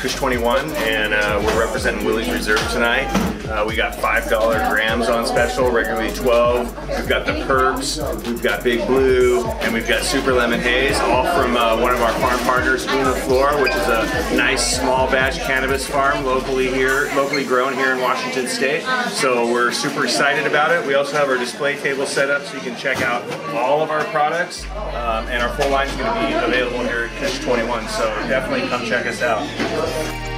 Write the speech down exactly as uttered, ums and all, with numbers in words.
Kush twenty-one, and uh, we're representing Willie's Reserve tonight. Uh, we got five dollar grams on special, regularly twelve. We've got the Perks, we've got Big Blue, and we've got Super Lemon Haze, all from uh, one of our farm partners, Una Flora, which is a nice small batch cannabis farm locally here, locally grown here in Washington State. So we're super excited about it. We also have our display table set up so you can check out all of our products, um, and our full line is going to be available here at Kush twenty-one. So definitely come check us out.